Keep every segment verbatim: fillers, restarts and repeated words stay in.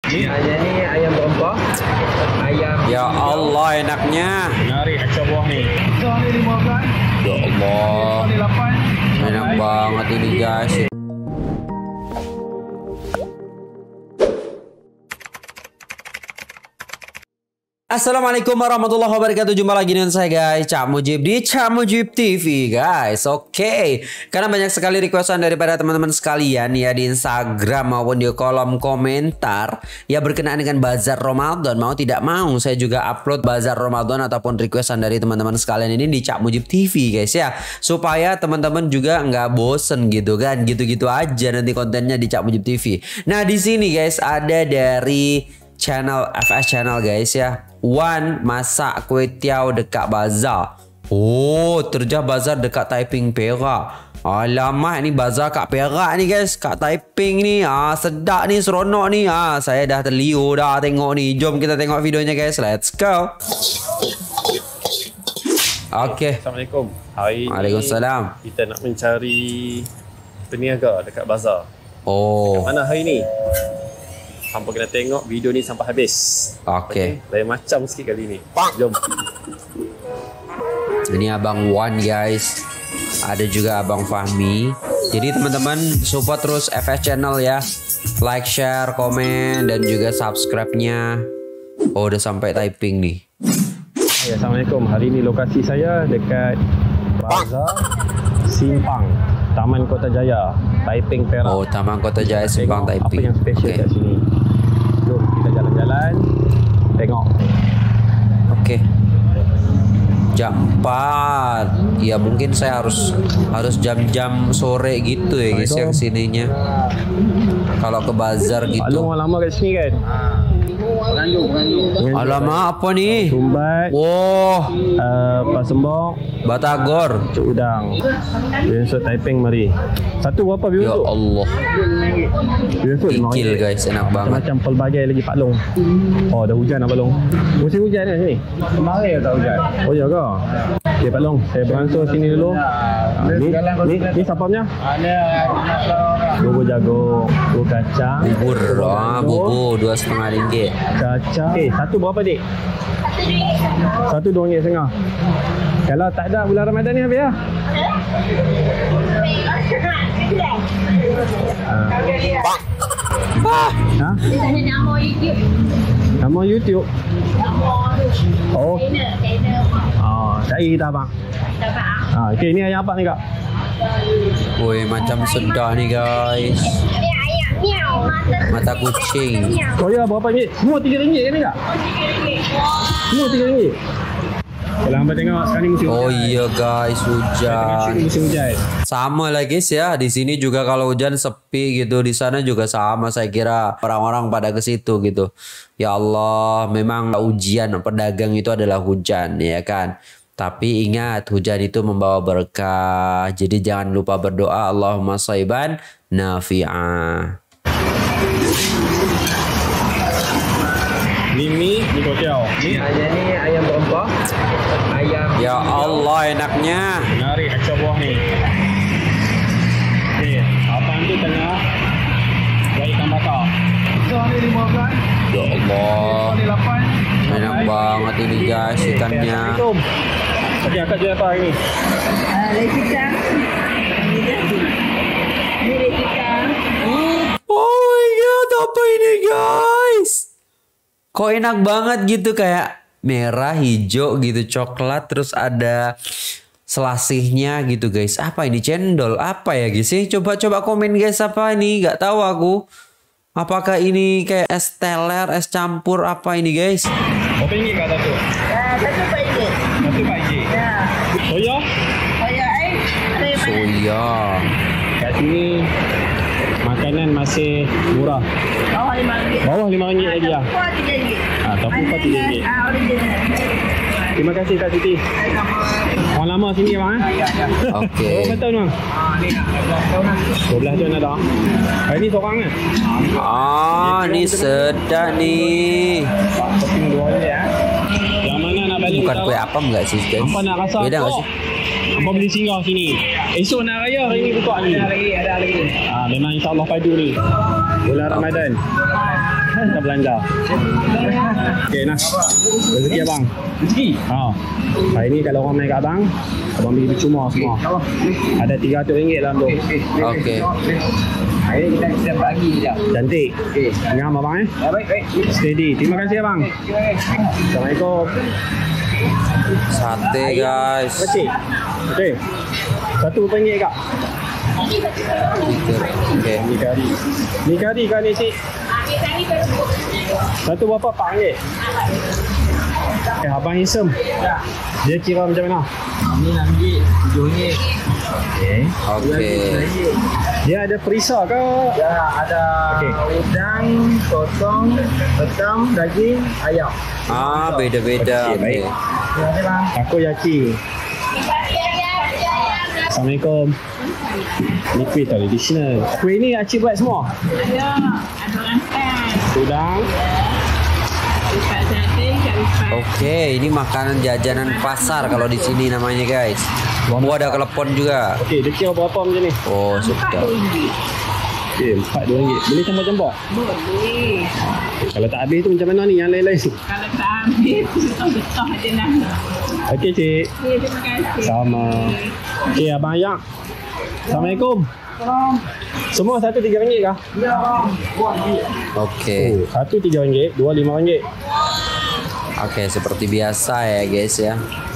Ini ayam ni ayam berempah. Ayam. Ya Allah enaknya. Menarik ekor buah ni. Ekor ni lima belas. Ya Allah. Ekor ni lapan. Enak banget ini guys. Assalamualaikum warahmatullahi wabarakatuh. Jumpa lagi dengan saya guys, Cak Mujib di Cak Mujib T V guys. Oke, okay. Karena banyak sekali requestan daripada teman-teman sekalian ya di Instagram maupun di kolom komentar ya berkenaan dengan bazar Ramadan. Mau tidak mau saya juga upload bazar Ramadan ataupun requestan dari teman-teman sekalian ini di Cak Mujib T V guys ya. Supaya teman-teman juga nggak bosen gitu kan. Gitu-gitu aja nanti kontennya di Cak Mujib T V. Nah di sini guys ada dari channel F S Channel guys ya. Wan masak kuih tiaw dekat bazar. Oh, terjah bazar dekat Taiping Perak. Alamak, ni bazar kat Perak ni guys, kat Taiping ni. Ah, sedap ni, seronok ni. Ah, saya dah terliur dah tengok ni. Jom kita tengok videonya guys. Let's go. Okey. Assalamualaikum. Hari Waalaikumsalam. Kita nak mencari peniaga dekat bazar. Oh. Dekat mana hari ni? Hampa kena tengok video ni sampai habis. Okey. Okay? Lain macam sikit kali ni. Jom. Ini Abang Wan guys. Ada juga Abang Fahmi. Jadi teman-teman support terus F S Channel ya. Like, share, komen dan juga subscribe-nya. Oh, udah sampai Taiping nih. Ya, Assalamualaikum. Hari ni lokasi saya dekat Bazar Simpang, Taman Kota Jaya, Taiping Perak. Oh, Taman Kota Jaya Simpang Taiping. Apa yang special okay. kat sini? Jom kita jalan-jalan tengok. Oke. Okay. Jam empat. Ya mungkin saya harus harus jam-jam sore gitu ya guys yang sininya. Kalau ke bazar gitu. Lu lama kat sini kan? Alamak apa nih? Sumbat. Wow. Uh, Pasembok. Batagor. Cuk udang. Biasa Taiping mari. Satu berapa biasa? Ya Allah. Biasa kikil guys, enak banget. Macam pelbagai lagi Pak Long. Oh, dah hujan Pak Long. Musim hujan kan sini? Kemarin tak hujan. Oh ya ke? Okey Pak Long, saya beransur sini dulu. Ha, ni, ni, ni siapa punya? Ada bubur jagung, bubur kacang. Bubur, ah, bubur dua setengah ringgit. Kacang. Okey, satu berapa dik? Satu dua ringgit setengah. Kalau tak ada bulan Ramadan ni habis lah. Ah. Ha? Nama YouTube. Nama YouTube. Oh. Oh, cari kita abang. Ah, okey ni ayam apa ni kak? Woi, macam sedap ni guys. Mata kucing. Oh ya, berapa ringgit? Semua tiga ringgit kan ni kak? Semua tiga ringgit. Kalau hamba tengok sekarang ni musim hujan. Oh iya guys, hujan. Musim hujan. Sama lah guys ya. Di sini juga kalau hujan sepi gitu. Di sana juga sama saya kira orang-orang pada ke situ gitu. Ya Allah, memang ujian pedagang itu adalah hujan ya kan. Tapi ingat hujan itu membawa berkah. Jadi jangan lupa berdoa Allahumma shayban nafi'ah. Ni mie, ni kotiau. Ni ayam ni ayam berempah. Ayam. Ya Allah enaknya. Menarik ekor buah ni. Ni, abang tu tengah buat ikan bakar. Ekor ni lima belas. Ya Allah. Ekor ni lapan. Enak banget ini guys ikannya. Tadi akak jual apa hari ni? Uh, Lekita. Ini lekita. Oh my god, apa ini guys? Kok enak banget gitu kayak merah, hijau gitu, coklat, terus ada selasihnya gitu guys. Apa ini cendol? Apa ya guys? Coba-coba komen guys apa ini? Gak tahu aku. Apakah ini kayak es teler, es campur apa ini guys? Berapa ringgit kat satu? Uh, satu Pak Iji. Satu Pak Iji. Ya. Soya? Soya eh. Soya. Kat sini makanan masih murah. Bawah lima ringgit. Bawah lima ringgit lagi lah. Kuah tiga ringgit. Ah, tofu kuah tiga ringgit. Ah, original. Terima kasih Kak Siti. Orang lama sini bang eh? Ya, ya. Okey. Berapa tahun bang? Ah, ni nak dua belas tahun lah. dua belas tahun ada. Hari ni seorang kan? Ah, ni sedap nih. Topping dua ni ya. Yang mana nak balik? Bukan kuih apam enggak sih guys? Apa nak rasa? Beda enggak sih? Apa beli singgah sini? Esok nak raya hari ni buka ni. Ada lagi, ada lagi. Ah, memang insya-Allah padu ni. Bulan Ramadan. Kita belanja. Okey, Nas. Rezeki abang. Rezeki. Ha. Hari ni kalau orang main kat abang, abang beli percuma semua. Ada tiga ratus ringgit dalam tu. Okey. Hari ni kita kita bagi je. Cantik. Okey. Ngam abang eh. Ya, baik, baik. Steady. Terima kasih abang. Terima kasih. Assalamualaikum. Sate guys. Kecil. Okey. Satu berapa ringgit kak? Oke. Ni kari. Ni kari kan ni cik? Satu berapa? empat ringgit. Eh, abang handsome. Dia kira macam mana? Ni enam ringgit, tujuh ringgit. Okey. Oke. Dia ada perisa ke? Ya, ada Okey. udang, sotong, betam, daging, ayam. Ah, beda-beda. Okey, baik. Oke. Terima kasih bang. Takoyaki. Assalamualaikum. Ni kuih tradisional. Kuih ni Acik buat semua? Ada, ada rangkai. Udang. Ikat sate, ikat lipat. Oke, ini makanan jajanan pasar kalau di sini namanya guys. Oh, ada kelepon juga. Okey, dia kira berapa macam ni? Oh, sudah. Okey, empat dua ringgit. Boleh campur-campur? Boleh. Kalau tak habis tu macam mana ni yang lain-lain? Kalau tak habis, getah je nak. Okey, cik. Okay, terima kasih. Sama. Okey, abang Ayak. Assalamualaikum. Semua satu tiga ringgit kah? Ya bang. Buat ni. Oke. Oh, satu tiga ringgit, dua lima ringgit. Oke, seperti biasa ya guys ya.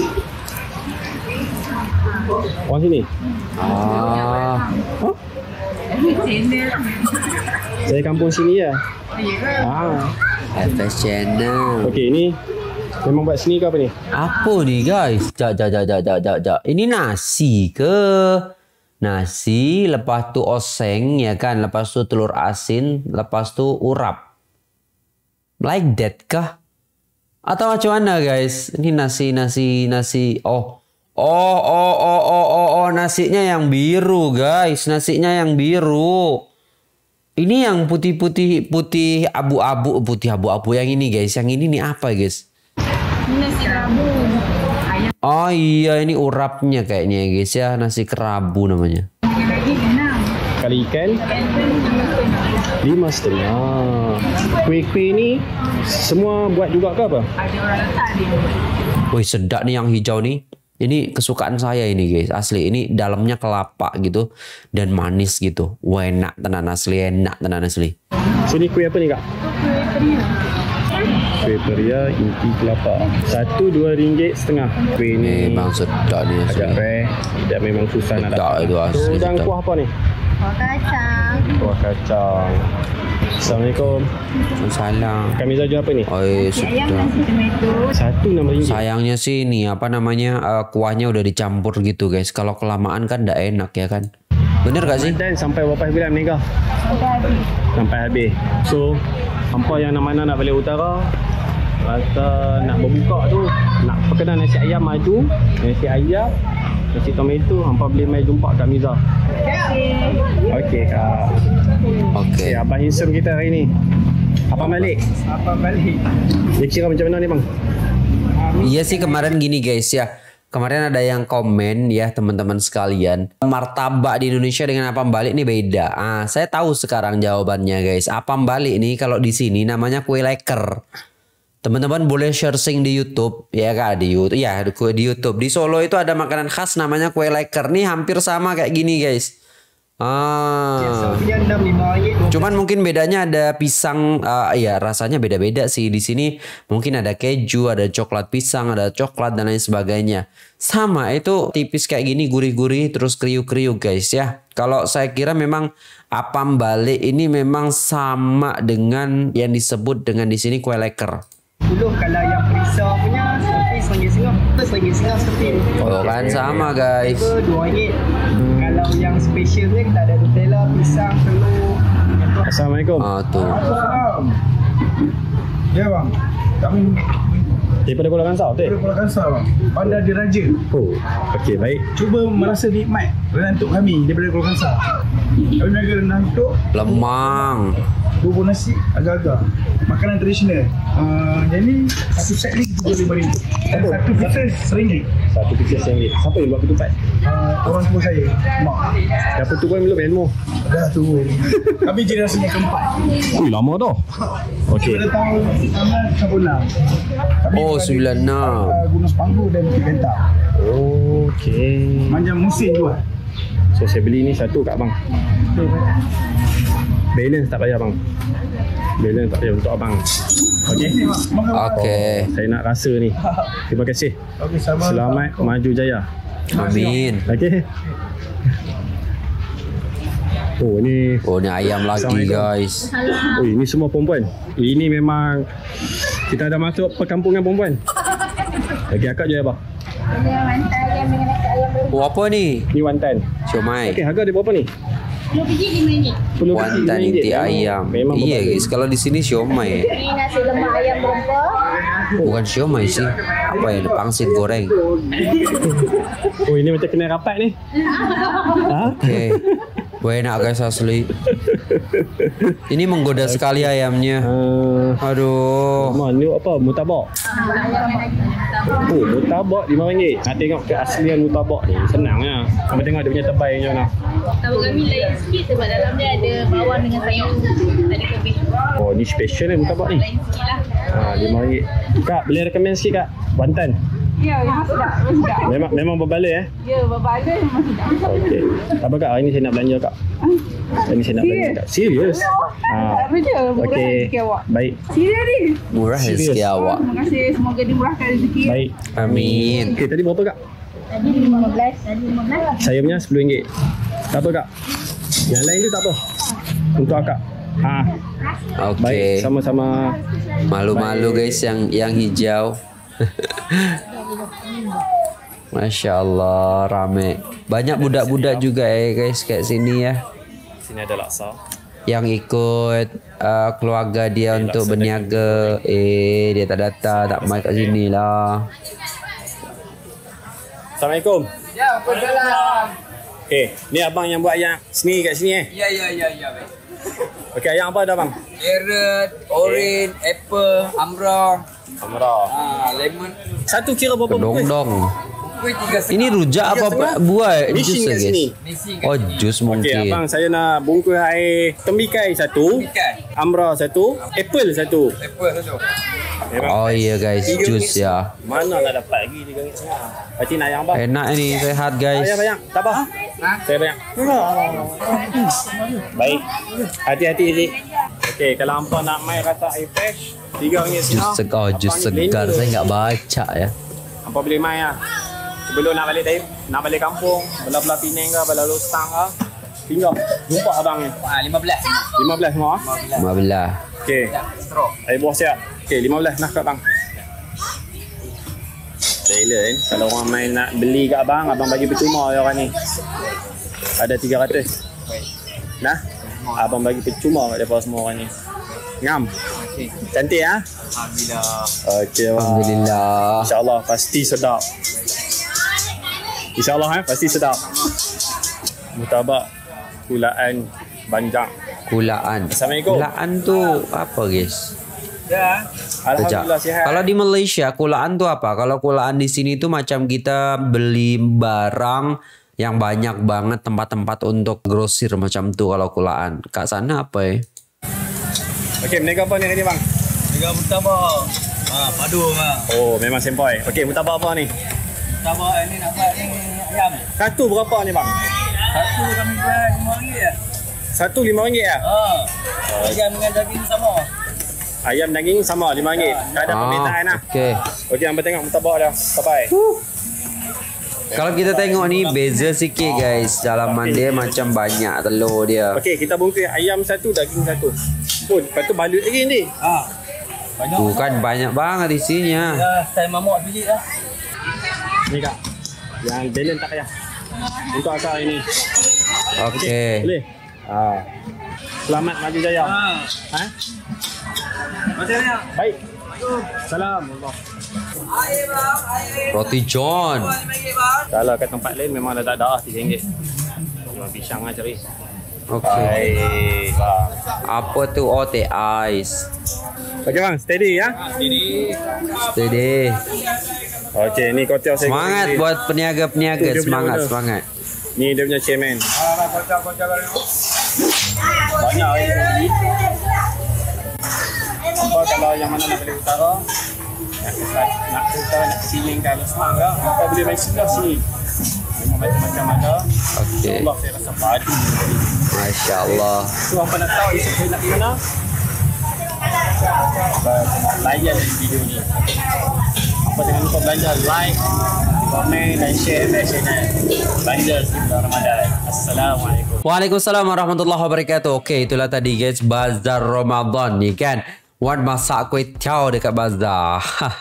Orang sini. Ah, Huh? Channel. Saya kampung sini ya. Ya. Ah. F S Channel. Okey, ini memang buat sini ke apa ni? Apa nih guys? Jak, jak, jak, jak, jak, jak, jak. Ini nasi ke? Nasi, lepas tu oseng ya kan, lepas tu telur asin, lepas tu urap. Like that kah? Atau macam mana guys? Ini nasi, nasi, nasi. Oh, oh, oh, oh, oh, oh, oh, nasinya yang biru guys, nasinya yang biru. Ini yang putih-putih, putih abu-abu, putih abu-abu yang ini guys. Yang ini nih apa guys? Ini nasi kerabu. Ayam Oh iya, ini urapnya kayaknya ya guys ya, nasi kerabu namanya. lagi enam. Kali ikan lima setengah. Kuih-kuih ni semua buat juga ke apa? Ada orang letak dia. Wih sedap nih yang hijau nih. Ini kesukaan saya ini guys, asli. Ini dalamnya kelapa gitu dan manis gitu. Wah enak tenan asli, enak tenan asli. Sini kuih apa ni kak? Kuih peria inti kelapa. Satu dua ringgit setengah. Kuih ni Memang sedap nih asli. agak rare. Tidak memang susah nak Sedap dapat. itu asli. Udang sedap. kuah apa ni? Kuah kacang. Kuah kacang. Assalamualaikum. Salam. Kami jual apa ni? Oh Ayam sedap. nasi tomato. Satu enam ringgit. Sayangnya sih ini apa namanya uh, kuahnya udah dicampur gitu guys. Kalau kelamaan kan tidak enak ya kan. Bener gak sih? Dan sampai berapa bulan ni kah? Sampai habis. Sampai habis. So, hampa yang nak mana nak balik utara, rasa nak berbuka tu, nak perkenal nasi ayam maju, nasi ayam, nasi tomato, hampa boleh mai jumpa kat Miza. Okey kak. Oke. Okay, abang handsome kita hari ni. Apa balik? Apa balik? Dia kira macam mana ni bang? Iya sih kemarin gini guys ya. Kemarin ada yang komen ya teman-teman sekalian. Martabak di Indonesia dengan apam balik nih beda. Ah, saya tahu sekarang jawabannya guys. Apam balik nih kalau di sini namanya kue leker. Teman-teman boleh searching di YouTube ya kak di YouTube. Ya kue di YouTube. Di Solo itu ada makanan khas namanya kue leker. Nih hampir sama kayak gini guys. Ah. Punya enam lima ringgit. Cuman mungkin bedanya ada pisang, uh, ya rasanya beda-beda sih. Di sini mungkin ada keju, ada coklat pisang, ada coklat dan lain sebagainya. Sama itu tipis kayak gini, gurih-gurih, terus kriuk-kriuk guys ya. Kalau saya kira memang apam balik ini memang sama dengan yang disebut dengan di sini kue leker. Dulu kalau yang perisa punya sampai seringgit setengah. Seringgit setengah seperti ni. Oh kan sama guys. Tiga dua ringgit. Kalau yang special ni kita ada Nutella, pisang, telur. Assalamualaikum. Ah tuh. Ya bang, kami Daripada Kuala Kangsar tu? dari Pulau Kangsar bang, Bandar Diraja. Oh, okey baik. Cuba merasa nikmat renantuk kami daripada Pulau Kangsar. Kami naga renantuk Lemang. bubur nasi agak-agak. Makanan tradisional. Uh, yang ni satu set ni tiga puluh lima ribu. Dan satu pieces seringgit. Satu pieces RM satu. Siapa yang buat ketupat? Uh, orang tua saya, mak. Siapa tu pun belum ilmu. Dah turun. Kami generasi yang keempat. Ui, lama dah. Okey. Pada tahun sembilan puluh enam. Kami Oh, berada sembilan puluh enam. di, uh, Gunung Sepanggu dan Bukit Bentang. Okey. Macam musim jual. So saya beli ni satu kat abang. Balance tak payah bang. Balance tak payah untuk abang. Okey. Okey. Saya nak rasa ni. Terima kasih. Okey, sama. Selamat maju jaya. Amin. Okey. Oh ni. Oh ni ayam lagi guys. Oh ini semua perempuan. Ini memang kita dah masuk perkampungan perempuan. Okey akak je abang. Dia mantai ayam dengan nasi ayam berempah. Oh apa ni? Ni wantan. Siomay. Okey harga dia berapa ni? sepuluh biji lima ringgit. sepuluh Wantan ringgit. inti Memang- ayam. Memang Iya berbalik. guys, kalau di sini siomay. Ini nasi lemak ayam berempah. Bukan siomay sih. Apa ya? Pangsit goreng. Oh ini macam kena rapat ni. Ha? Oke. Wah enak guys asli. Ini menggoda sekali ayamnya. Uh, Aduh. Mana ni apa? Mutabak. Oh, mutabak lima ringgit. Nak tengok keaslian mutabak ni. Senangnya. Sampai tengok dia punya tebai macam mana. Tahu kami lain sikit sebab dalam dia ada bawang dengan sayur. Tadi kebih. Oh, ni special ni mutabak ni. Lain sikit lah. Ha, lima ringgit. Kak, boleh recommend sikit kak? Wantan. Ya, memang sedap. Memang sedap. Memang memang berbalik eh. Ya, berbalik memang sedap. Okey. Apa kak? Hari ni saya nak belanja kak. Hari ni saya nak belanja kak. Serius? Ha. Apa je? Murah Okey. rezeki awak. Baik. Serius ni? Murah rezeki Serius. awak. Terima kasih. Semoga dimurahkan rezeki. Baik. Amin. Okey, tadi berapa kak? Tadi lima belas. Tadi lima belas. Saya punya sepuluh ringgit. Tak apa kak? Yang lain tu tak apa. Untuk akak. Ha. Oke. Baik, sama-sama. Malu-malu guys yang yang hijau. Masya Allah rame. Banyak budak-budak juga ya guys kayak sini ya. Sini ada laksa. Yang ikut uh, keluarga dia untuk berniaga. Eh dia tak datang, tak mai kat sini lah. Assalamualaikum. Ya, Waalaikumsalam. Okey, ni abang yang buat ayam sendiri kat sini eh. Ya, ya, ya, ya. baik. Okey, ayam apa dah bang? Carrot, orange, apple, amra, Amra. ah, lemon. Satu kira berapa bungkus? Kedong-dong. Kuih tiga setengah. Ini rujak apa setengah? buah Mixing jus ya kat guys? sini. Mixing Oh jus Okey, mungkin. abang saya nak bungkus air tembikai satu, Tembikai. amra satu, apple satu. Apple satu. Memang Oh iya guys, tiga jus ringgit ya. Mana nak dapat lagi tiga ringgit setengah. Berarti nak yang abang. Enak ini, sehat guys. Ayam banyak. Tak apa. Ha? Saya banyak. Baik. Hati-hati Zik. Okey, kalau hampa nak mai rasa air fresh, tiga ringgit Jus setengah. segar, jus Abang segar. blender. Saya nggak baca ya. Hampa boleh mai lah. Sebelum nak balik dari nak balik kampung, belah-belah Penang ke, belah Lostang ke, tinggal jumpa abang ni. Ah, lima belas. lima belas semua. lima belas. Okey. Straw. Air buah siap. Okey, lima belas nak kat bang. Taylor kan. Kalau orang main nak beli kat abang, abang bagi percuma ya orang ni. Ada tiga ratus. Nah. Abang bagi percuma kat depa semua orang ni. Ngam. Okey. Cantik ah. Alhamdulillah. Okey. Abang. Alhamdulillah. InsyaAllah pasti sedap. InsyaAllah eh, pasti sedap. Mutabak Kulaan Banjang. Kulaan. Assalamualaikum. Kulaan tu apa guys? Ya. Kejap. Alhamdulillah sihat. Kalau di Malaysia kulaan tu apa? Kalau kulaan di sini tu macam kita beli barang yang banyak banget tempat-tempat untuk grosir macam tu kalau kulaan. Kat sana apa ya? Okey, meniaga apa ni hari ni bang? Tiga mutabak. Ah, padu ah. Oh, memang sempoi. Okey, mutabak apa ni? Mutabak ini nak buat ni ayam. Satu berapa ni bang? Satu kami jual lima ringgit ya. Satu lima ringgit ya? Ah. Ayam dengan daging sama. Ayam daging sama lima ringgit. Tak ada permintaan lah. Okey. Okey, hampa tengok mutabak dah. Bye-bye. Kalau kita tengok ni beza sikit guys. Dalaman dia macam banyak telur dia. Okey, kita bungkus ayam satu, daging satu. Oh, lepas tu balut lagi ni. Ah. Banyak. Tu kan banyak banget isinya. Ya, saya mamuk biji dah. Ni kak. Yang balance tak payah. Untuk akak ini. Okey. Boleh? Ah. Selamat maju jaya. Ah. Ha? Macam mana? Baik. Salam. Allah. Air bang, air. Roti John. lima ringgit bang. Kalau kat tempat lain memang dah tak ada lah tiga ringgit. Cuma pisang lah cari. Oke. Okay. Apa tuh? Oh, teh ais. Oke bang, steady ya. Steady. Oke, ini kocok saya. Semangat buat peniaga-peniaga, semangat, semangat. Ini dia punya cemen. Banyak ini. Apa kalau yang mana nak beli utara? Nak ke nak ke utara, nak ke sini kalau semangga, apa boleh main sebelah sini. Memang macam-macam ada. Okey. Allah saya rasa padu. Masya Allah. Tu apa nak tahu esok saya nak ke mana? Layan video ni. Apa jangan lupa belanja like, komen dan share di channel Belanja Sebelum Ramadan. Assalamualaikum. Waalaikumsalam warahmatullahi wabarakatuh. Oke, itulah tadi guys bazar Ramadan nih kan. Wan masak kue tiaw dekat bazar.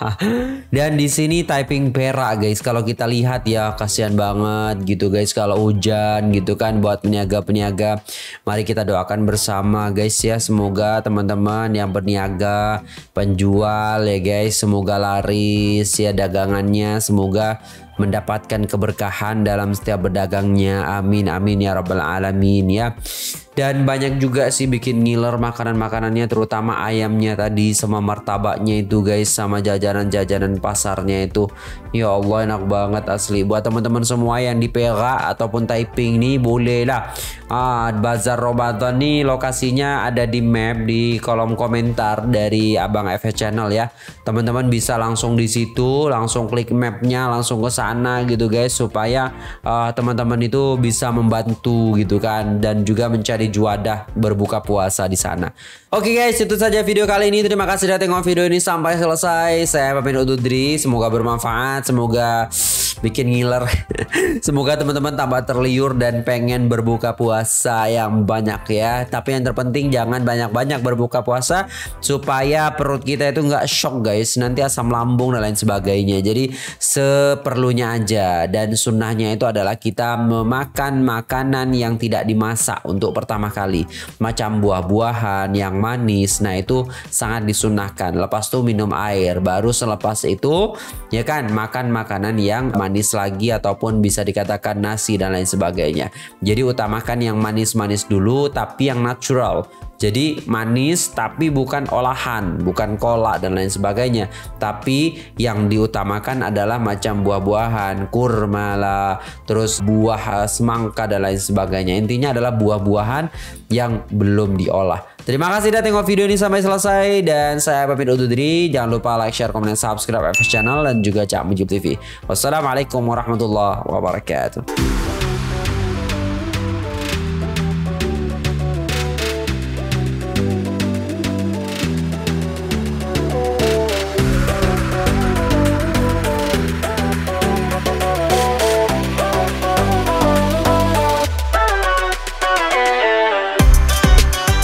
Dan di sini typing perak guys. Kalau kita lihat ya kasihan banget gitu guys kalau hujan gitu kan buat peniaga-peniaga. Mari kita doakan bersama guys ya. Semoga teman-teman yang berniaga, penjual ya guys, semoga laris ya dagangannya, semoga mendapatkan keberkahan dalam setiap berdagangnya. Amin amin ya rabbal alamin ya. Dan banyak juga sih bikin ngiler makanan-makanannya, terutama ayamnya tadi sama martabaknya itu guys, sama jajanan-jajanan pasarnya itu. Ya Allah enak banget asli. Buat teman-teman semua yang di Perak ataupun Taiping nih boleh lah. Ah, bazar Ramadan nih lokasinya ada di map di kolom komentar dari Abang F H Channel ya. Teman-teman bisa langsung di situ, langsung klik mapnya, langsung ke sana gitu guys, supaya teman-teman uh, itu bisa membantu gitu kan, dan juga mencari juadah berbuka puasa di sana. Oke guys, itu saja video kali ini. Terima kasih sudah tengok video ini sampai selesai. Saya pamit undur diri. Semoga bermanfaat, semoga bikin ngiler. Semoga teman-teman tambah terliur dan pengen berbuka puasa yang banyak ya. Tapi yang terpenting jangan banyak-banyak berbuka puasa supaya perut kita itu nggak shock guys, nanti asam lambung dan lain sebagainya. Jadi seperlunya aja. Dan sunnahnya itu adalah kita memakan makanan yang tidak dimasak untuk pertama kali, macam buah-buahan yang manis. Nah itu sangat disunahkan. Lepas itu minum air, baru selepas itu ya kan makan makanan yang manis lagi, ataupun bisa dikatakan nasi dan lain sebagainya. Jadi utamakan yang manis-manis dulu, tapi yang natural. Jadi manis tapi bukan olahan, bukan kolak dan lain sebagainya. Tapi yang diutamakan adalah macam buah-buahan, kurma lah, terus buah semangka dan lain sebagainya. Intinya adalah buah-buahan yang belum diolah. Terima kasih sudah tengok video ini sampai selesai, dan saya pamit undur diri. Jangan lupa like, share, komen, dan subscribe F H Channel dan juga Cak Mujib T V. Wassalamualaikum warahmatullahi wabarakatuh.